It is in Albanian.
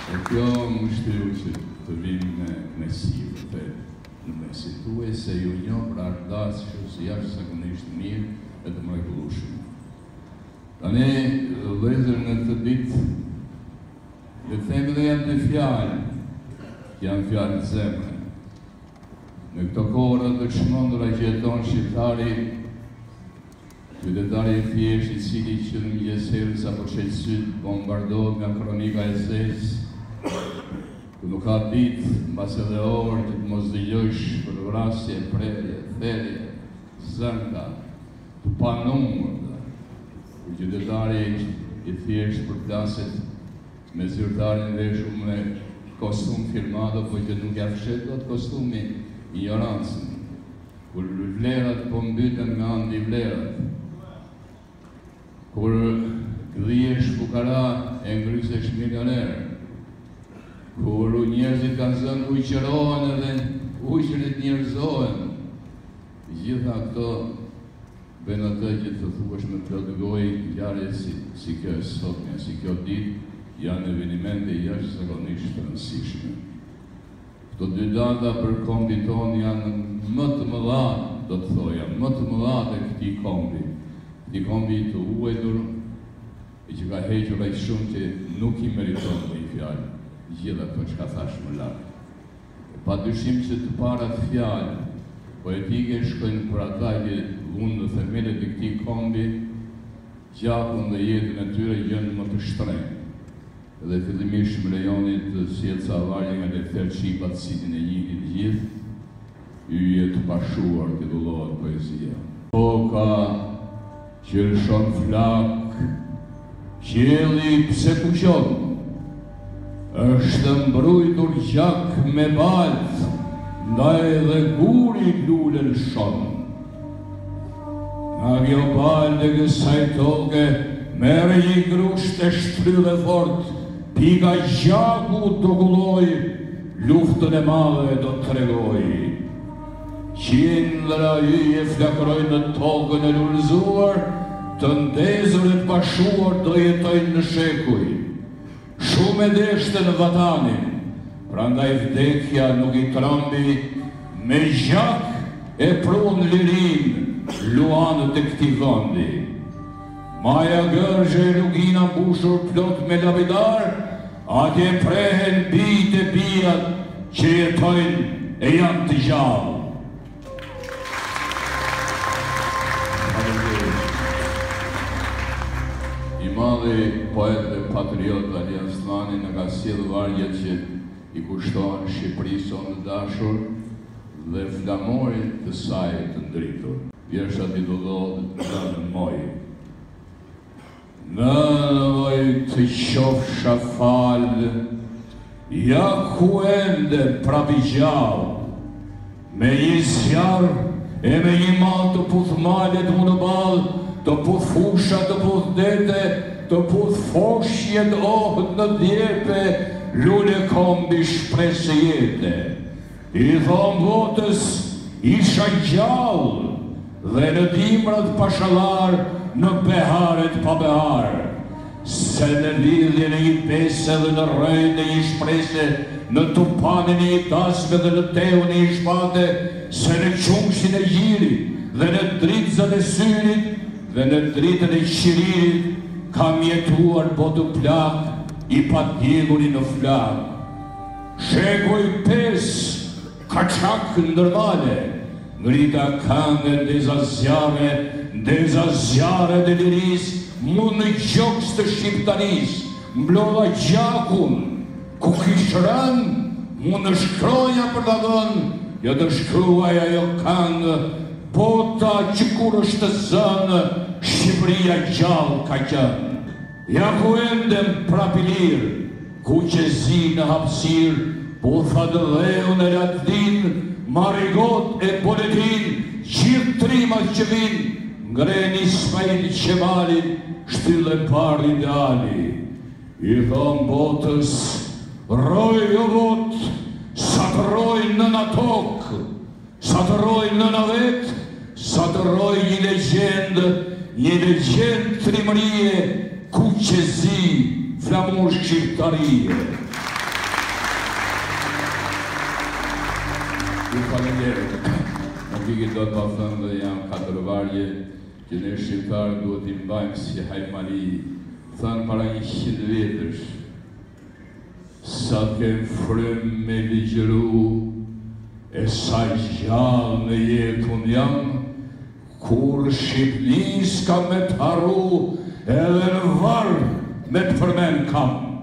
E kjo më shtyru që të vim në knesive, në mesitue se ju një për ardasë që si jashtë zakonisht mirë e të mrekullueshëm. Tani, vëllezër, në këtë ditë, dhe themi dhe janë të fjalë, janë fjalë të zemre. Në këto kohë të çmendura që jeton shqiptari, qytetari i thjeshtë i cili që në mëngjeserës apo qelsyt bombardohet nga kronika e zezë, ku nuk ka ditë mbas edhe orë që të mos dëgjojsh për vrasje, prerje, therrje, zënda, të panumërta, ku qytetari i thjeshtë përplaset me zyrtarin veshur me kostum firmado, po që nuk ja fshet dot kostumi ignorancën, kur vlerat po mbyten me antivlerat, kur gdhihesh fukara e ngrysesh milioner, kur njerëzit kanë zënë ujqërohen edhe ujqërit njerëzohen, gjitha këto bën atë që të thuash me plot gojë ngjarje si kjo e sotme, si kjo ditë janë evenimente jashtëzakonisht të rëndësishme. Këto dy data për kombin tonë janë më të mëdha, do të thoja, më të mëdha të këtij kombi. Këtij kombi të uajtur, e që ka hequr aq shumë që nuk i meriton më i fjalë, gjitha këto çka thash më lart. Padyshim që të parat fjalë poetike shkojnë për ata që unë në themelet e këtij kombi, gjakun dhe jetën e tyre gjën më të shtrenjtë. Dhe fillimisht më lejoni të sjell ca varje nga Lefter Çipa, të cilin e njihni të gjithë, yje të pashuar titullohet poezia. Toka që lëshon flak, qielli pse kuqon, është mbrojtur gjak me baltë, ndaj dhe guri lule lëshon. Nga kjo balë dhe kësaj toke, merë një grusht e shtrydhe fort, pika gjaku do gulloj, luftën e madhe do të tregoj. Qindra yje flakrojnë në tokën e lullëzuar, të ndezur e të pashuar do jetojnë në shekuj. Shumë e deshte në vatanin, prandaj vdekja nuk i trombi, me gjak e prun lirin, luanët e këtij vendi. Maja gërgje e lugina mbushur plot me lapidar, atje prehen bijt e bijat që jetojnë e janë të gjallë. I madhi poet dhe patriot Ali Aslani në ka sjellë vargjet që i kushtohen Shqipërisë sonë dashur dhe flamorit të saj të ndritur. Vjersha titullohet Në moj. Në moj të qofsha falë, ja ku ende prapi gjallë, me një zjarë e me një malë të puth malet më në balë, të puth fusha, të puth dete, të puth foshjet ohët në djepe, lule kombi shpresë jete. I thonë votës isha gjallë, dhe në dimrat pashalar, në beharet pa behar, se në lidhjen e një pese dhe në rëjnë e një shprese, në tupanin e një tasme dhe në teun e një shpate, se në qumshin e gjirit dhe në dritëzën e syrit dhe në dritën e qiririt, kam jetuar botu plak, i patjegurin në flak. Shekuj pes, kaçak ndërmale, ngrita këngën ndeza zjarë dhe liris, mu në gjoks të shqiptaris, mblodha gjakun, ku kishran, mu në shkroja për të dhën, jo të shkruaja jo këngë, bota që kur është të zënë, Shqipëria gjallë ka qënë. Ja ku endem prapilir, ku që zi në hapsir, po thadë dheu në latdin, marigot e boletin, gjithë trimat që vinë, ngreni Ismail Qemalin, shtyllën par ideali. I thonë botës, roj o vot, sa të roj në në tokë, sa të roj në në vetë, sa të roj një legend trimërie, ku që zi flamush shqiptarie. Nuk I do të thënë dhe jam katërvarje që ne shqiptarë duhet I mbajmë si Hajmali, thënë para 100 vjetësh, sa t'kem frymë me ligjëru, e sa gjallë në jetën jam, kur Shqipnis ka me t'harru, edhe në varë me të përmen kam.